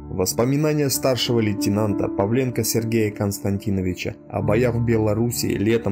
Воспоминания старшего лейтенанта Павленко Сергея Константиновича о боях в Белоруссии летом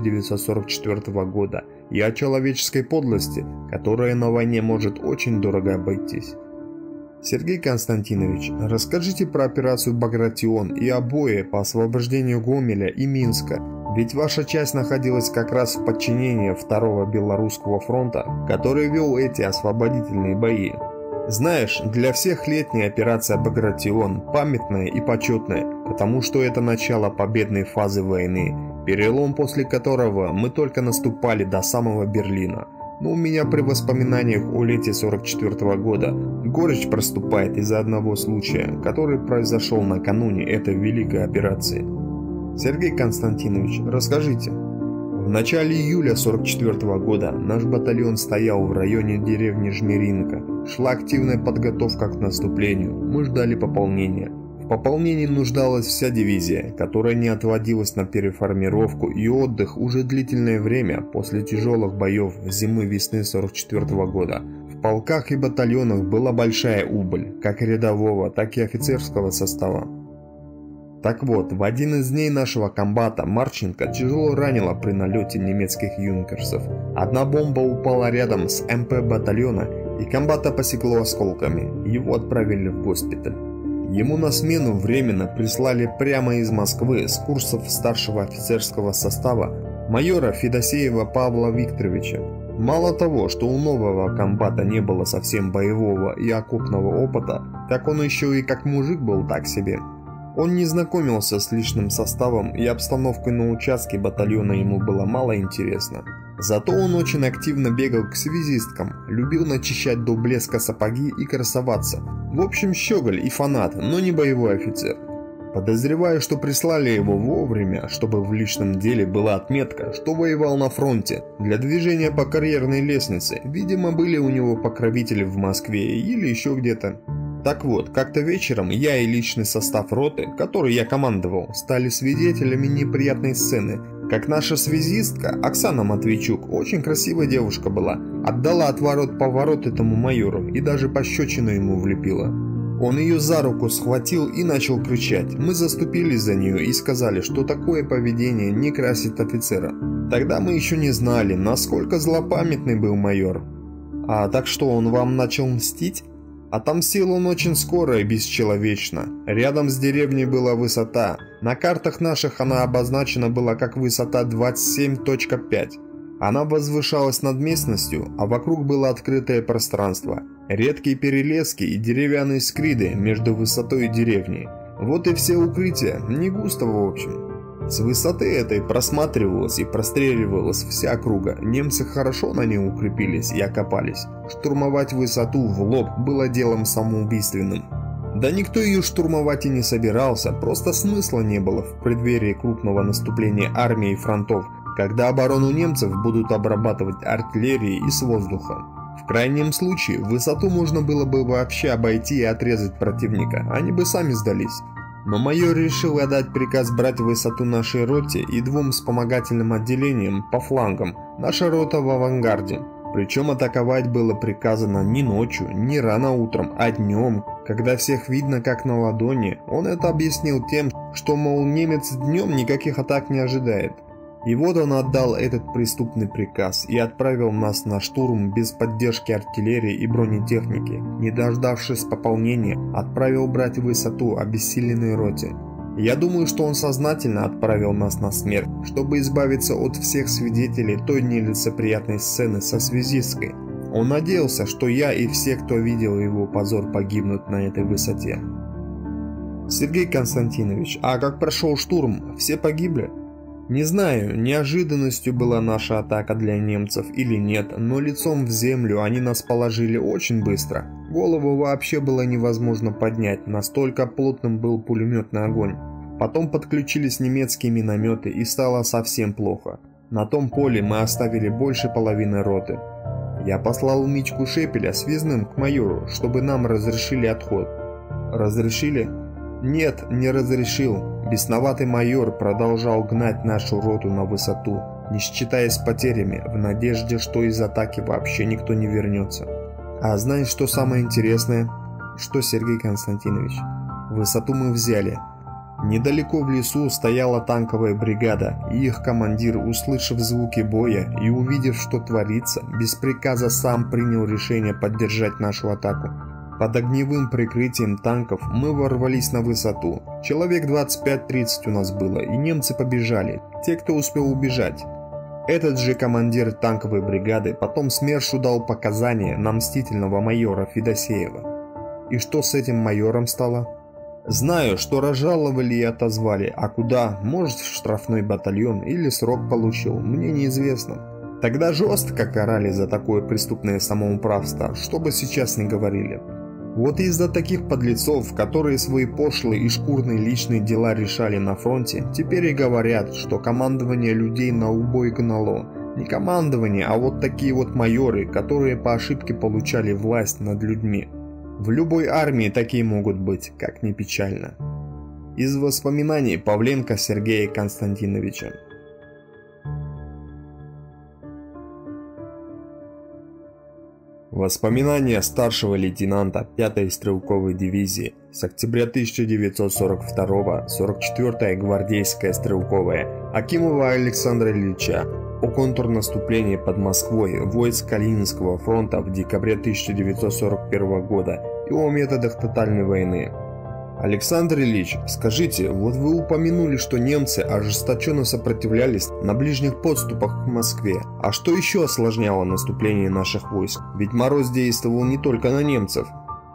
1944 года и о человеческой подлости, которая на войне может очень дорого обойтись. Сергей Константинович, расскажите про операцию «Багратион» и о бое по освобождению Гомеля и Минска, ведь ваша часть находилась как раз в подчинении Второго Белорусского фронта, который вел эти освободительные бои. Знаешь, для всех летняя операция «Багратион» памятная и почетная, потому что это начало победной фазы войны, перелом после которого мы только наступали до самого Берлина. Но у меня при воспоминаниях о лете 1944 года горечь проступает из-за одного случая, который произошел накануне этой великой операции. Сергей Константинович, расскажите. В начале июля 1944 года наш батальон стоял в районе деревни Жмеринка. Шла активная подготовка к наступлению. Мы ждали пополнения. В пополнении нуждалась вся дивизия, которая не отводилась на переформировку и отдых уже длительное время после тяжелых боев зимы-весны 1944 года. В полках и батальонах была большая убыль, как рядового, так и офицерского состава. Так вот, в один из дней нашего комбата Марченко тяжело ранило при налете немецких юнкерсов. Одна бомба упала рядом с МП батальона, и комбата посекло осколками. Его отправили в госпиталь. Ему на смену временно прислали прямо из Москвы с курсов старшего офицерского состава майора Федосеева Павла Викторовича. Мало того, что у нового комбата не было совсем боевого и окопного опыта, так он еще и как мужик был так себе. Он не знакомился с личным составом, и обстановкой на участке батальона ему было мало интересно. Зато он очень активно бегал к связисткам, любил начищать до блеска сапоги и красоваться. В общем, щеголь и фанат, но не боевой офицер. Подозреваю, что прислали его вовремя, чтобы в личном деле была отметка, что воевал на фронте. Для движения по карьерной лестнице, видимо, были у него покровители в Москве или еще где-то. Так вот, как-то вечером я и личный состав роты, которой я командовал, стали свидетелями неприятной сцены, как наша связистка Оксана Матвейчук, очень красивая девушка была, отдала отворот-поворот этому майору и даже пощечину ему влепила. Он ее за руку схватил и начал кричать. Мы заступились за нее и сказали, что такое поведение не красит офицера. Тогда мы еще не знали, насколько злопамятный был майор. А так что, он вам начал мстить? Отомстил он очень скоро и бесчеловечно. Рядом с деревней была высота. На картах наших она обозначена была как высота 27.5. Она возвышалась над местностью, а вокруг было открытое пространство. Редкие перелески и деревянные скриды между высотой и деревней. Вот и все укрытия, не густо в общем. С высоты этой просматривалась и простреливалась вся округа. Немцы хорошо на ней укрепились и окопались. Штурмовать высоту в лоб было делом самоубийственным. Да никто ее штурмовать и не собирался, просто смысла не было в преддверии крупного наступления армии и фронтов, когда оборону немцев будут обрабатывать артиллерией и с воздуха. В крайнем случае, высоту можно было бы вообще обойти и отрезать противника, они бы сами сдались. Но майор решил отдать приказ брать высоту нашей роте и двум вспомогательным отделениям по флангам, наша рота в авангарде. Причем атаковать было приказано не ночью, не рано утром, а днем, когда всех видно как на ладони. Он это объяснил тем, что, мол, немец днем никаких атак не ожидает. И вот он отдал этот преступный приказ и отправил нас на штурм без поддержки артиллерии и бронетехники. Не дождавшись пополнения, отправил брать высоту обессиленной роте. Я думаю, что он сознательно отправил нас на смерть, чтобы избавиться от всех свидетелей той нелицеприятной сцены со связисткой. Он надеялся, что я и все, кто видел его позор, погибнут на этой высоте. Сергей Константинович, а как прошел штурм, все погибли? Не знаю, неожиданностью была наша атака для немцев или нет, но лицом в землю они нас положили очень быстро. Голову вообще было невозможно поднять, настолько плотным был пулеметный огонь. Потом подключились немецкие минометы и стало совсем плохо. На том поле мы оставили больше половины роты. Я послал Митьку Шепеля связным к майору, чтобы нам разрешили отход. Разрешили? Нет, не разрешил. Бесноватый майор продолжал гнать нашу роту на высоту, не считаясь потерями, в надежде, что из атаки вообще никто не вернется. А знаешь, что самое интересное? Что, Сергей Константинович? Высоту мы взяли. Недалеко в лесу стояла танковая бригада, и их командир, услышав звуки боя и увидев, что творится, без приказа сам принял решение поддержать нашу атаку. Под огневым прикрытием танков мы ворвались на высоту. Человек 25-30 у нас было, и немцы побежали, те, кто успел убежать. Этот же командир танковой бригады потом СМЕРШу дал показания на мстительного майора Федосеева. И что с этим майором стало? Знаю, что разжаловали и отозвали, а куда, может, в штрафной батальон или срок получил, мне неизвестно. Тогда жестко карали за такое преступное самоуправство, что бы сейчас ни говорили. Вот из-за таких подлецов, которые свои пошлые и шкурные личные дела решали на фронте, теперь и говорят, что командование людей на убой гнало. Не командование, а вот такие вот майоры, которые по ошибке получали власть над людьми. В любой армии такие могут быть, как ни печально. Из воспоминаний Павленко Сергея Константиновича. Воспоминания старшего лейтенанта 5-й стрелковой дивизии с октября 1942 44-я гвардейская стрелковая Акимова Александра Ильича о контрнаступлении под Москвой войск Калининского фронта в декабре 1941 года и о методах тотальной войны. Александр Ильич, скажите, вот вы упомянули, что немцы ожесточенно сопротивлялись на ближних подступах к Москве. А что еще осложняло наступление наших войск? Ведь мороз действовал не только на немцев.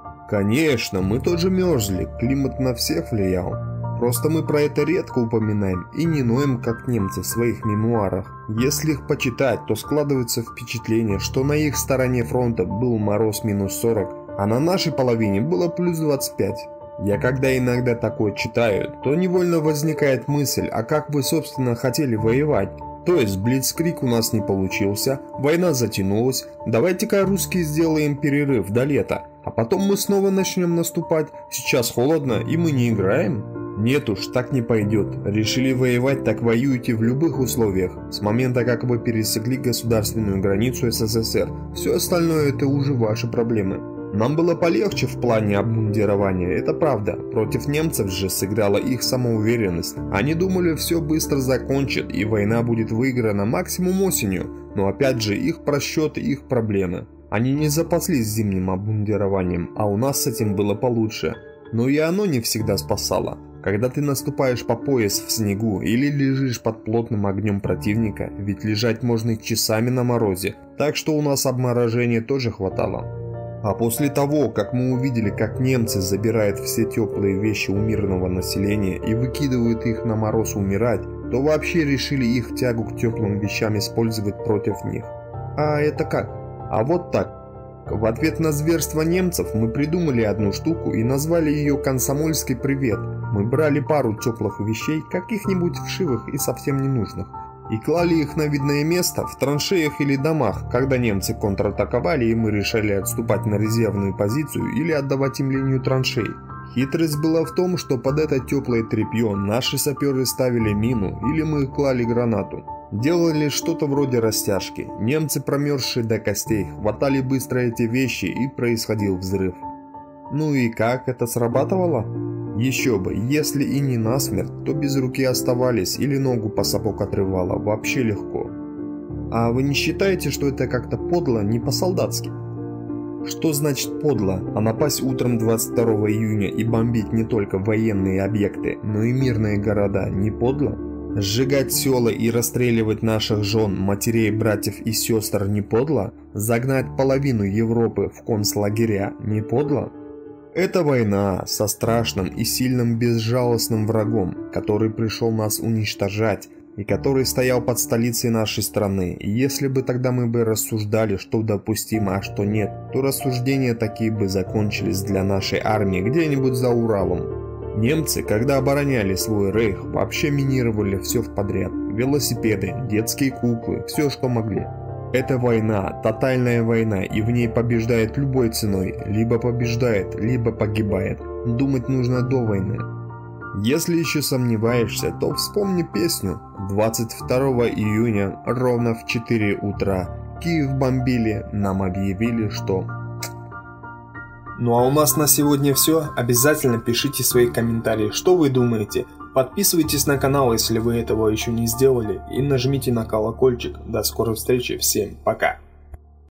Конечно, мы тоже мерзли, климат на всех влиял. Просто мы про это редко упоминаем и не ноем, как немцы в своих мемуарах. Если их почитать, то складывается впечатление, что на их стороне фронта был мороз -40, а на нашей половине было +25. Я когда иногда такое читаю, то невольно возникает мысль, а как вы собственно хотели воевать? То есть блицкриг у нас не получился, война затянулась, давайте-ка русские сделаем перерыв до лета, а потом мы снова начнем наступать, сейчас холодно и мы не играем? Нет уж, так не пойдет, решили воевать, так воюйте в любых условиях, с момента как вы пересекли государственную границу СССР, все остальное это уже ваши проблемы. Нам было полегче в плане обмундирования, это правда. Против немцев же сыграла их самоуверенность. Они думали, все быстро закончат и война будет выиграна максимум осенью. Но опять же, их просчеты, их проблемы. Они не запаслись зимним обмундированием, а у нас с этим было получше. Но и оно не всегда спасало. Когда ты наступаешь по пояс в снегу или лежишь под плотным огнем противника, ведь лежать можно и часами на морозе. Так что у нас обморожения тоже хватало. А после того, как мы увидели, как немцы забирают все теплые вещи у мирного населения и выкидывают их на мороз умирать, то вообще решили их тягу к теплым вещам использовать против них. А это как? А вот так. В ответ на зверство немцев мы придумали одну штуку и назвали ее «Комсомольский привет». Мы брали пару теплых вещей, каких-нибудь вшивых и совсем ненужных, и клали их на видное место в траншеях или домах, когда немцы контратаковали и мы решали отступать на резервную позицию или отдавать им линию траншей. Хитрость была в том, что под это теплое тряпье наши саперы ставили мину или мы клали гранату. Делали что-то вроде растяжки. Немцы, промерзшие до костей, хватали быстро эти вещи и происходил взрыв. Ну и как это срабатывало? Еще бы, если и не насмерть, то без руки оставались или ногу по сапог отрывало, вообще легко. А вы не считаете, что это как-то подло, не по-солдатски? Что значит подло? А напасть утром 22 июня и бомбить не только военные объекты, но и мирные города не подло? Сжигать села и расстреливать наших жен, матерей, братьев и сестер не подло? Загнать половину Европы в концлагеря не подло? Это война со страшным и сильным безжалостным врагом, который пришел нас уничтожать и который стоял под столицей нашей страны. И если бы тогда мы бы рассуждали, что допустимо, а что нет, то рассуждения такие бы закончились для нашей армии где-нибудь за Уралом. Немцы, когда обороняли свой рейх, вообще минировали все вподряд. Велосипеды, детские куклы, все, что могли. Это война, тотальная война, и в ней побеждает любой ценой. Либо побеждает, либо погибает. Думать нужно до войны. Если еще сомневаешься, то вспомни песню. 22 июня, ровно в 4 утра, Киев бомбили, нам объявили, что... Ну а у нас на сегодня все. Обязательно пишите свои комментарии, что вы думаете. Подписывайтесь на канал, если вы этого еще не сделали, и нажмите на колокольчик. До скорой встречи, всем пока!